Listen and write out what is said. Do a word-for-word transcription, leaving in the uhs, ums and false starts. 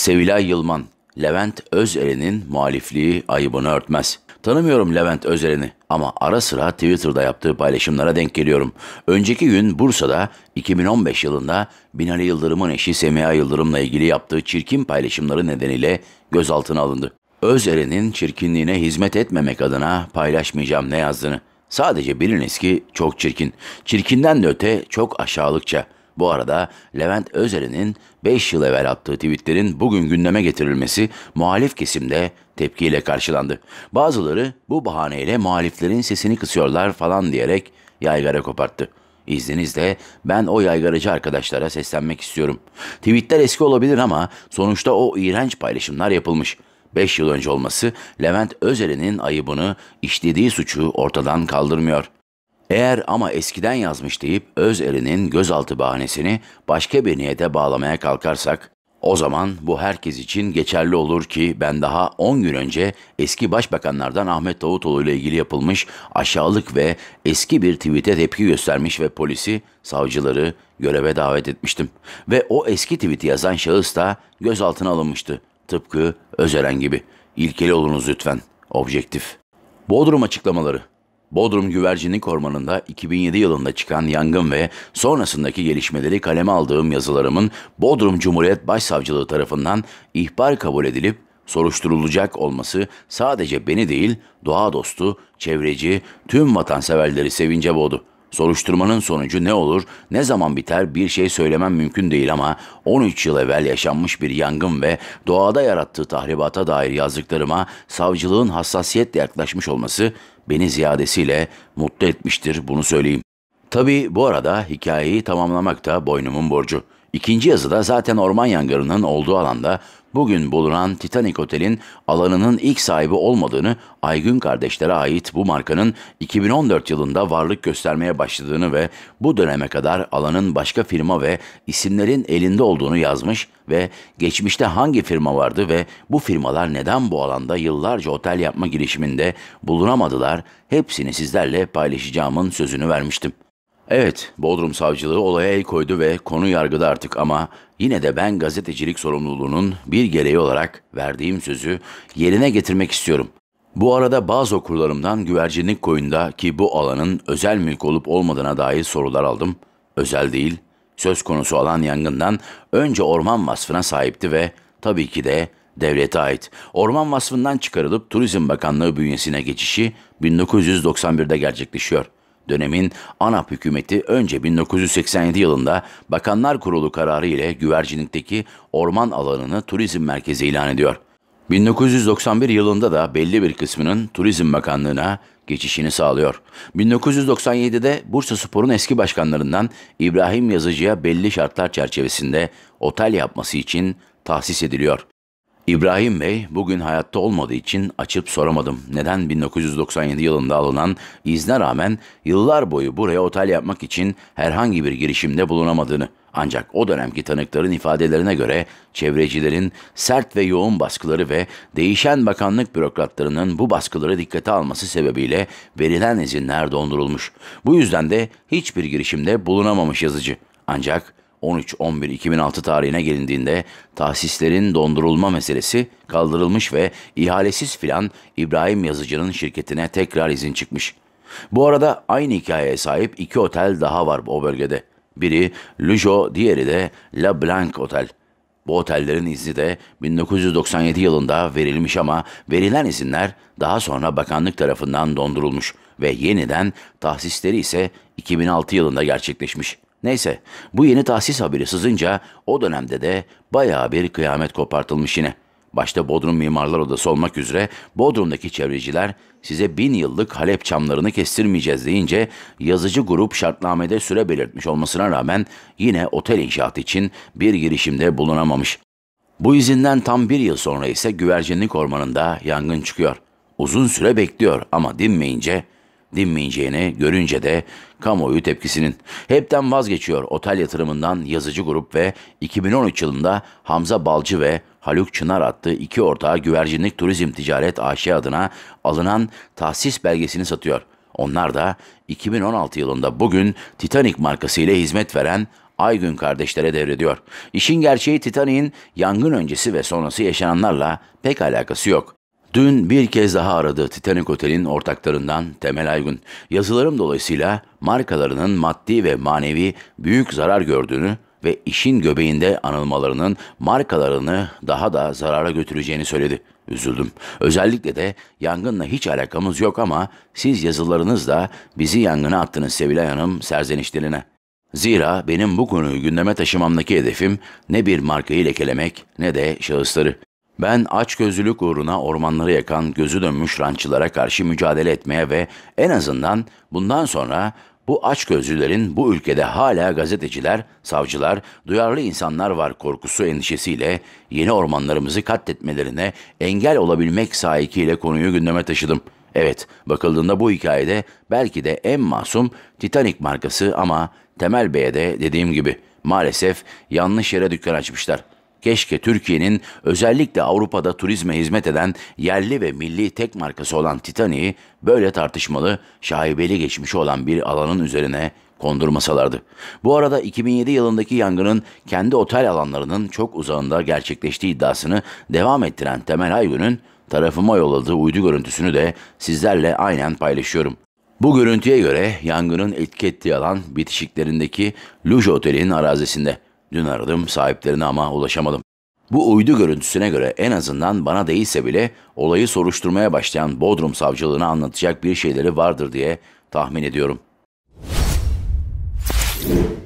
Sevilay Yılman, Levent Özeren'in muhalifliği ayıbını örtmez. Tanımıyorum Levent Özeren'i ama ara sıra Twitter'da yaptığı paylaşımlara denk geliyorum. Önceki gün Bursa'da iki bin on beş yılında Binali Yıldırım'ın eşi Semiha Yıldırım'la ilgili yaptığı çirkin paylaşımları nedeniyle gözaltına alındı. Özeren'in çirkinliğine hizmet etmemek adına paylaşmayacağım ne yazdığını. Sadece biliniz ki çok çirkin. Çirkinden de öte çok aşağılıkça. Bu arada Levent Özeren'in beş yıl evvel attığı tweetlerin bugün gündeme getirilmesi muhalif kesimde tepkiyle karşılandı. Bazıları bu bahaneyle muhaliflerin sesini kısıyorlar falan diyerek yaygara koparttı. İzninizle ben o yaygaracı arkadaşlara seslenmek istiyorum. Tweetler eski olabilir ama sonuçta o iğrenç paylaşımlar yapılmış. beş yıl önce olması Levent Özeren'in ayıbını, işlediği suçu ortadan kaldırmıyor. Eğer ama eskiden yazmış deyip Özeren'in gözaltı bahanesini başka bir niyete bağlamaya kalkarsak, o zaman bu herkes için geçerli olur ki ben daha on gün önce eski başbakanlardan Ahmet Davutoğlu ile ilgili yapılmış aşağılık ve eski bir tweet'e tepki göstermiş ve polisi, savcıları göreve davet etmiştim. Ve o eski tweet'i yazan şahıs da gözaltına alınmıştı. Tıpkı Özeren gibi. İlkeli olunuz lütfen. Objektif. Bodrum açıklamaları. Bodrum Güvercinlik Ormanı'nda iki bin yedi yılında çıkan yangın ve sonrasındaki gelişmeleri kaleme aldığım yazılarımın Bodrum Cumhuriyet Başsavcılığı tarafından ihbar kabul edilip soruşturulacak olması sadece beni değil, doğa dostu, çevreci, tüm vatanseverleri sevince boğdu. Soruşturmanın sonucu ne olur, ne zaman biter bir şey söylemem mümkün değil ama on üç yıl evvel yaşanmış bir yangın ve doğada yarattığı tahribata dair yazdıklarıma savcılığın hassasiyetle yaklaşmış olması beni ziyadesiyle mutlu etmiştir, bunu söyleyeyim. Tabii bu arada hikayeyi tamamlamak da boynumun borcu. İkinci yazıda zaten orman yangınının olduğu alanda bugün bulunan Titanic Otel'in alanının ilk sahibi olmadığını, Aygün kardeşlere ait bu markanın iki bin on dört yılında varlık göstermeye başladığını ve bu döneme kadar alanın başka firma ve isimlerin elinde olduğunu yazmış ve geçmişte hangi firma vardı ve bu firmalar neden bu alanda yıllarca otel yapma girişiminde bulunamadılar, hepsini sizlerle paylaşacağımın sözünü vermiştim. Evet, Bodrum Savcılığı olaya el koydu ve konu yargıda artık ama yine de ben gazetecilik sorumluluğunun bir gereği olarak verdiğim sözü yerine getirmek istiyorum. Bu arada bazı okurlarımdan güvercinlik koyunda ki bu alanın özel mülk olup olmadığına dair sorular aldım. Özel değil, söz konusu alan yangından önce orman vasfına sahipti ve tabii ki de devlete ait. Orman vasfından çıkarılıp Turizm Bakanlığı bünyesine geçişi bin dokuz yüz doksan birde gerçekleşiyor. Dönemin ANAP hükümeti önce bin dokuz yüz seksen yedi yılında Bakanlar Kurulu kararı ile güvercinlikteki orman alanını turizm merkezi ilan ediyor. bin dokuz yüz doksan bir yılında da belli bir kısmının Turizm Bakanlığı'na geçişini sağlıyor. bin dokuz yüz doksan yedide Bursaspor'un eski başkanlarından İbrahim Yazıcı'ya belli şartlar çerçevesinde otel yapması için tahsis ediliyor. İbrahim Bey bugün hayatta olmadığı için açıp soramadım. Neden bin dokuz yüz doksan yedi yılında alınan izne rağmen yıllar boyu buraya otel yapmak için herhangi bir girişimde bulunamadığını. Ancak o dönemki tanıkların ifadelerine göre çevrecilerin sert ve yoğun baskıları ve değişen bakanlık bürokratlarının bu baskıları dikkate alması sebebiyle verilen izinler dondurulmuş. Bu yüzden de hiçbir girişimde bulunamamış yazıcı. Ancak on üç on bir iki bin altı tarihine gelindiğinde tahsislerin dondurulma meselesi kaldırılmış ve ihalesiz filan İbrahim Yazıcı'nın şirketine tekrar izin çıkmış. Bu arada aynı hikayeye sahip iki otel daha var o bölgede. Biri Lujo, diğeri de La Blanc Otel. Bu otellerin izni de bin dokuz yüz doksan yedi yılında verilmiş ama verilen izinler daha sonra bakanlık tarafından dondurulmuş ve yeniden tahsisleri ise iki bin altı yılında gerçekleşmiş. Neyse, bu yeni tahsis haberi sızınca o dönemde de bayağı bir kıyamet kopartılmış yine. Başta Bodrum Mimarlar Odası olmak üzere Bodrum'daki çevreciler size bin yıllık Halep çamlarını kestirmeyeceğiz deyince yazıcı grup şartnamede süre belirtmiş olmasına rağmen yine otel inşaatı için bir girişimde bulunamamış. Bu izinden tam bir yıl sonra ise Güvercinlik Ormanı'nda yangın çıkıyor. Uzun süre bekliyor ama dinmeyince... dinmeyeceğini görünce de kamuoyu tepkisinin. Hepten vazgeçiyor otel yatırımından yazıcı grup ve iki bin on üç yılında Hamza Balcı ve Haluk Çınar adlı iki ortağı Güvercinlik Turizm Ticaret A Ş adına alınan tahsis belgesini satıyor. Onlar da iki bin on altı yılında bugün Titanic markasıyla hizmet veren Aygün kardeşlere devrediyor. İşin gerçeği Titanic'in yangın öncesi ve sonrası yaşananlarla pek alakası yok. Dün bir kez daha aradı Titanic Otel'in ortaklarından Temel Aygün. Yazılarım dolayısıyla markalarının maddi ve manevi büyük zarar gördüğünü ve işin göbeğinde anılmalarının markalarını daha da zarara götüreceğini söyledi. Üzüldüm. Özellikle de yangınla hiç alakamız yok ama siz yazılarınızla bizi yangına attınız Sevilay Hanım serzenişlerine. Zira benim bu konuyu gündeme taşımamdaki hedefim ne bir markayı lekelemek ne de şahısları. Ben açgözlülük uğruna ormanları yakan gözü dönmüş rançılara karşı mücadele etmeye ve en azından bundan sonra bu açgözlülerin bu ülkede hala gazeteciler, savcılar, duyarlı insanlar var korkusu endişesiyle yeni ormanlarımızı katletmelerine engel olabilmek sahikiyle konuyu gündeme taşıdım. Evet, bakıldığında bu hikayede belki de en masum Titanic markası ama Temel Bey'e de dediğim gibi maalesef yanlış yere dükkan açmışlar. Keşke Türkiye'nin özellikle Avrupa'da turizme hizmet eden yerli ve milli tek markası olan Titanic'i böyle tartışmalı, şaibeli geçmişi olan bir alanın üzerine kondurmasalardı. Bu arada iki bin yedi yılındaki yangının kendi otel alanlarının çok uzağında gerçekleştiği iddiasını devam ettiren Temel Aygün'ün tarafıma yolladığı uydu görüntüsünü de sizlerle aynen paylaşıyorum. Bu görüntüye göre yangının etki ettiği alan bitişiklerindeki Luj Otel'in arazisinde. Dün aradım sahiplerine ama ulaşamadım. Bu uydu görüntüsüne göre en azından bana değilse bile olayı soruşturmaya başlayan Bodrum Savcılığına anlatacak bir şeyleri vardır diye tahmin ediyorum.